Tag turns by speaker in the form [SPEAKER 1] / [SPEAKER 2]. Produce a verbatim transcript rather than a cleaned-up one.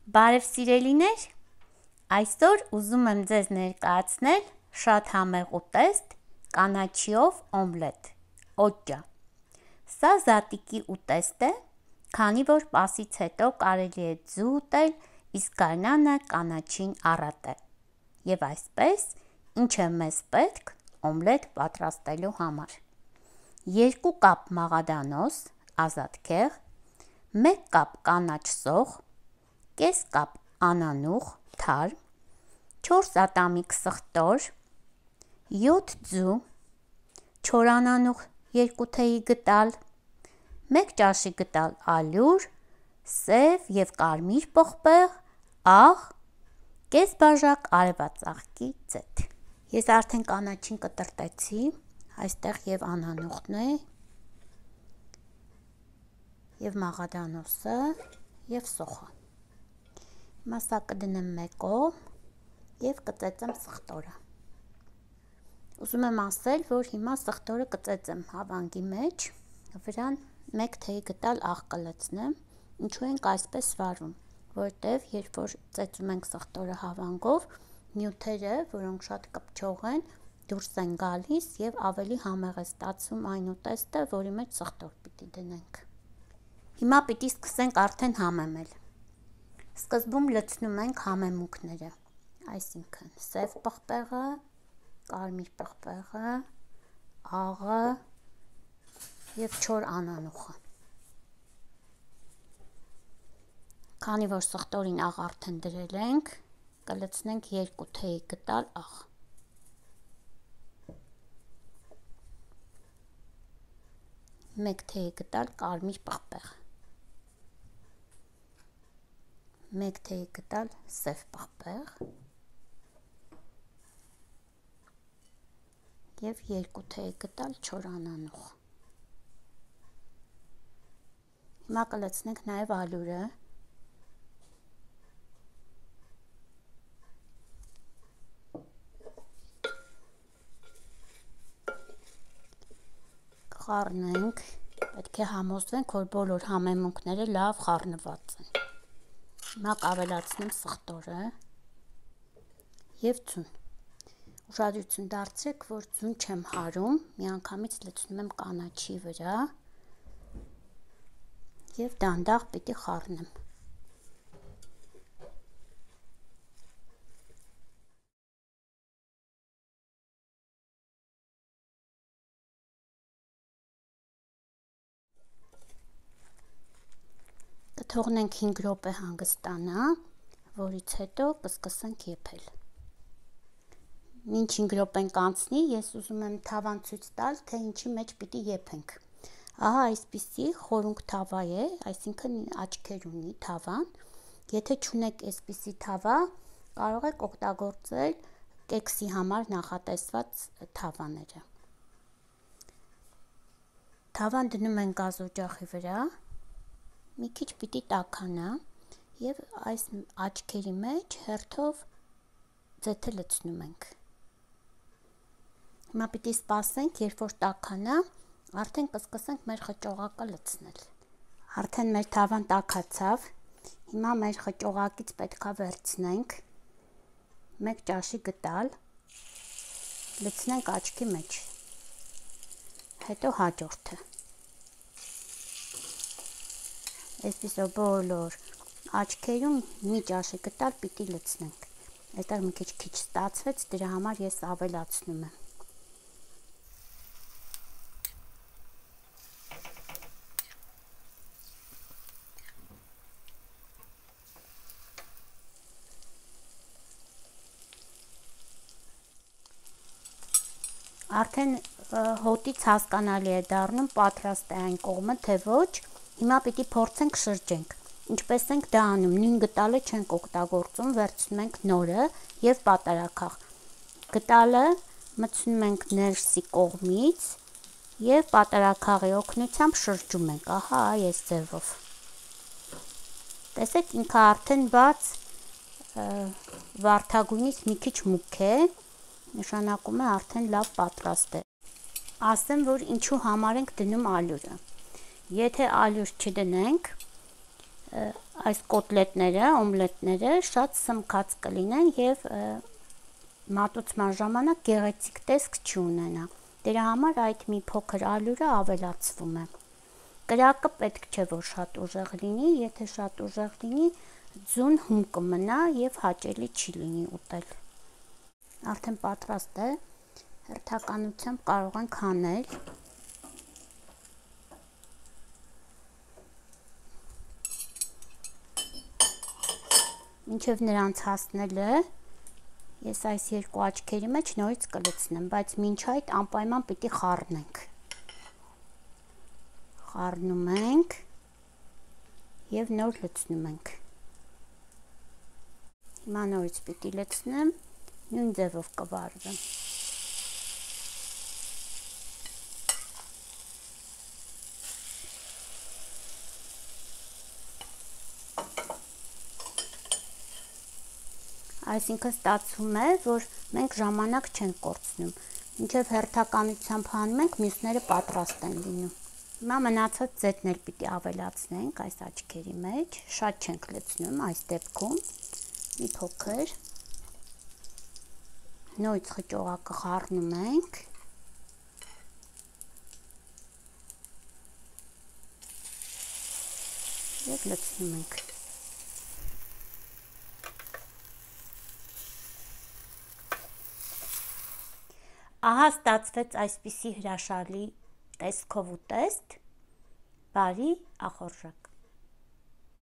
[SPEAKER 1] Բարև սիրելիներ, այսօր ուզում եմ ձեզ ներկայացնել շատ համեղ ուտեստ կանաչիով օմլետ, օջա։ Սա զատիկի ուտեստ է, քանի որ Պասից հետո կարելի է ձու ուտել, իսկ գարնանը կանաչին առատել։ Եվ այսպես, ինչ է մեզ պետք օմլետ պատրաստելու համար։ Երկու կապ մաղադանոս, ազատ քեղ, մեկ կապ կանաչ սող, կես կապ անանուխ, թարմ, չորս ատամիկ սխտոր, յոթ ձու, չոր անանուխ երկու թեյի գտալ, մեկ ճաշի գտալ ալյուր, սև և կարմիր պղպեղ, աղ, կես բաժակ արևածաղկի ձեթ։ Ես արդեն կանաչին կտրտեցի, այստեղ և անանուխն է, և մաղադանոսը, և սոխը։ Հիմա սա կդնեմ մեկով և կծեծեմ սխտորը։ Ուզում եմ ասել, որ հիմա սխտորը կծեծեմ հավանգի մեջ, վրան մեկ թեյի գտալ աղ կլցնեմ, ինչու ենք այսպես վարում, որտև երբ որ ծեծում ենք սխտորը հավանգով, նյութերը, որոնք շատ կպչող են, դուրս են գալիս և ավելի համեղ է ստացվում այն ուտեստը, որի մեջ սխտոր պիտի դնենք։ Հիմա պիտի սկսենք արդեն համեմել։ Սկզբում լցնում ենք համեմունքները, այսինքն սև պղպեղը, կարմիր պղպեղը, աղը և չոր անանուխը։ Քանի որ սխտորին աղ արդեն դրել ենք, կլցնենք երկու թեյի գտալ աղ։ Մեկ թեյի գտալ կարմիր պղպեղ։ Մեկ թեյի գտալ սև պղպեղ և երկու թեյի գտալ չոր անանուխ։ Հիմա կլցնենք նաև ալյուրը։ Կխառնենք, պետք է համոզվենք, որ բոլոր համեմունքները լավ խառնված են։ Հիմա կավելացնեմ սխտորը և ձուն։ Ուշադրություն դարձրեք, որ ձուն չեմ հարում, միանգամից լցնում եմ կանաչի վրա և դանդաղ պիտի խառնեմ։ Կթողնենք հինգ րոպե հանգստանա, որից հետո կսկսենք եփել։ Մինչ հինգ րոպեն կանցնի, ես ուզում եմ թավան ցույց տալ, թե ինչի մեջ պիտի եփենք։ Ահա այսպիսի խորունկ թավա է, այսինքն աչքեր ունի թավան։ Եթե չունեք այսպիսի թավա, կարող եք օգտագործել կեքսի համար նախատեսված թավաները։ Թավան դնում ենք գազօջախի վրա, մի քիչ պիտի տաքանա և այս աչքերի մեջ հերթով ձեթը լցնում ենք։ Հիմա պիտի սպասենք, երբ որ տաքանա, արդեն կսկսենք մեր խճողակը լցնել։ Արդեն մեր թավան տաքացավ, հիմա մեր խճողակից պետքա վերցնենք մեկ ճաշի գտալ, լցնենք աչքի մեջ, հետո հաջորդը։ Այսպիսով բոլոր աչքերում մի ճաշի գտալ պիտի լցնենք։ Այստեղ մի քիչ քիչ ստացվեց, դրա համար ես ավելացնում եմ։ Արդեն հոտից հասկանալի է դառնում պատրաստ է այն կողմը, թե ոչ, հիմա պիտի փորձենք շրջենք։ Ինչպես ենք դա անում, նույն գտալը չենք օգտագործում, վերցնում ենք նորը և պատարագախ։ Գտալը մտցնում ենք ներսի կողմից և պատարագախի օգնությամբ շրջում ենք, ահա այս ձևով։ Տեսեք, ինքը արդեն բաց վարդագույնից մի քիչ մուգ է, նշանակում է արդեն լավ պատրաստ է։ Ասեմ, որ ինչու համար ենք դնում ալյուրը։ Եթե ալյուր չդնենք, այս կոտլետները, օմլետները շատ սմկած կլինեն եւ մատուցման ժամանակ գեղեցիկ տեսք չունենա։ Դրա համար այդ մի փոքր ալյուրը ավելացվում է։ Կրակը պետք չէ որ շատ ուժեղ լինի, եթե շատ ուժեղ լինի, ձուն հում կմնա եւ հաճելի չի լինի ուտել։ Արդեն պատրաստ է, հերթականությամբ կարող ենք հանել։ Մինչև նրանց հասնելը ես այս երկու աչքերի մեջ նորից կլցնեմ, բայց մինչ այդ անպայման պիտի խառնենք։ Խառնում ենք եւ նոր լցնում ենք։ Հիմա նորից պիտի լցնեմ, նույն ձևով կվարվեմ։ Այսինքն ստացվում է, որ մենք ժամանակ չենք կորցնում։ Մինչև հերթականությամբ հանում ենք, մյուսները պատրաստ են լինում։ Հիմա մնացած ձետն էլ պիտի ավելացնենք այս աչքերի մեջ, շատ չենք լցնում այս դեպքում, մի փոքր։ Նորից խճողակը խառնում ենք։ Եվ լցնում ենք։ Ահա ստացվեց այսպիսի հրաշալի տեսքով ուտեստ, բարի ախորժակ։